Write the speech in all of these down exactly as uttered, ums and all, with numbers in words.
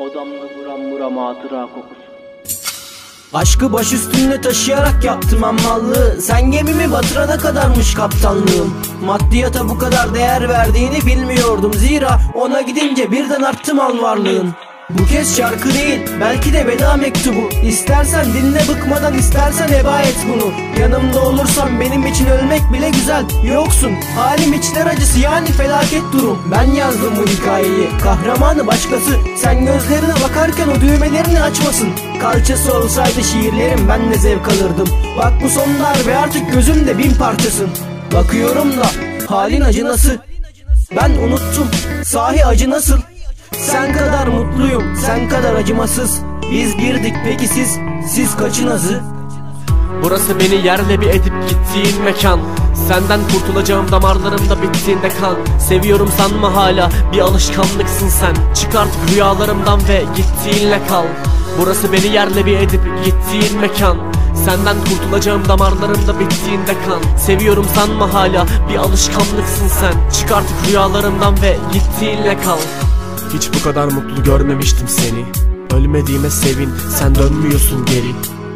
Odamda buram buram hatıra kokusu. Aşkı baş üstünde taşıyarak yaptım ammallığı. Sen gemimi batırana kadarmış kaptanlığım. Maddiyata bu kadar değer verdiğini bilmiyordum. Zira ona gidince birden arttı mal varlığın. Bu kez şarkı değil, belki de veda mektubu. İstersen dinle bıkmadan, istersen heba et bunu. Yanımda olursan benim için ölmek bile güzel. Yoksun, halim içler acısı, yani felaket durum. Ben yazdım bu hikayeyi, kahramanı başkası. Sen gözlerine bakarken o düğmelerini açmasın. Kalçası olsaydı şiirlerim, ben de zevk alırdım. Bak bu son darbe, artık gözümde bin parçasın. Bakıyorum da halin acı nasıl? Ben unuttum, sahi acı nasıl? Sen kadar mutluyum, sen kadar acımasız. Biz girdik, peki siz, siz kaçın azı? Burası beni yerle bir edip gittiğin mekan. Senden kurtulacağım damarlarımda bittiğinde kan. Seviyorum sanma hala, bir alışkanlıksın sen. Çık artık rüyalarımdan ve gittiğinle kal. Burası beni yerle bir edip gittiğin mekan. Senden kurtulacağım damarlarımda bittiğinde kan. Seviyorum sanma hala, bir alışkanlıksın sen. Çık artık rüyalarımdan ve gittiğinle kal. Hiç bu kadar mutlu görmemiştim seni. Ölmediğime sevin, sen dönmüyorsun geri.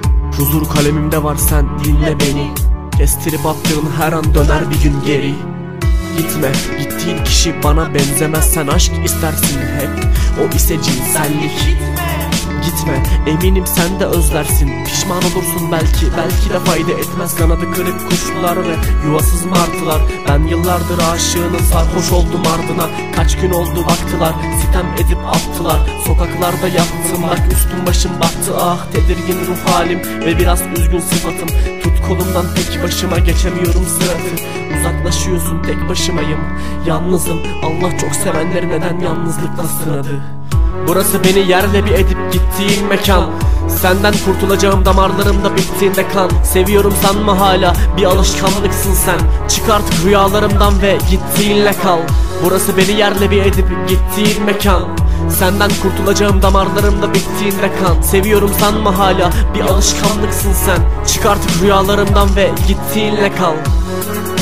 Huzur kalemimde var, sen dinle beni. Kestirip attığın her an döner bir gün geri. Gitme, gittiğin kişi bana benzemez. Sen aşk istersin hep, o ise cinsellik. Gitme, eminim sen de özlersin. Pişman olursun belki, belki de fayda etmez. Kanadı kırık kuşlar ve yuvasız martılar. Ben yıllardır aşığının, sarhoş oldum ardına. Kaç gün oldu baktılar, sitem edip attılar. Sokaklarda yattım, bak üstüm başım battı. Ah tedirgin ruh halim ve biraz üzgün sıfatım. Tut kolumdan, tek başıma geçemiyorum sıratı. Uzaklaşıyorsun, tek başımayım, yalnızım. Allah çok sevenleri neden yalnızlıkla sınadı? Burası beni yerle bir edip gittiğin mekan. Senden kurtulacağım damarlarımda bittiğinde kan. Seviyorum sanma hala, bir alışkanlıksın sen. Çık artık rüyalarımdan ve gittiğinle kal. Burası beni yerle bir edip gittiğin mekan. Senden kurtulacağım damarlarımda bittiğinde kan. Seviyorum sanma hala, bir alışkanlıksın sen. Çık artık rüyalarımdan ve gittiğinle kal.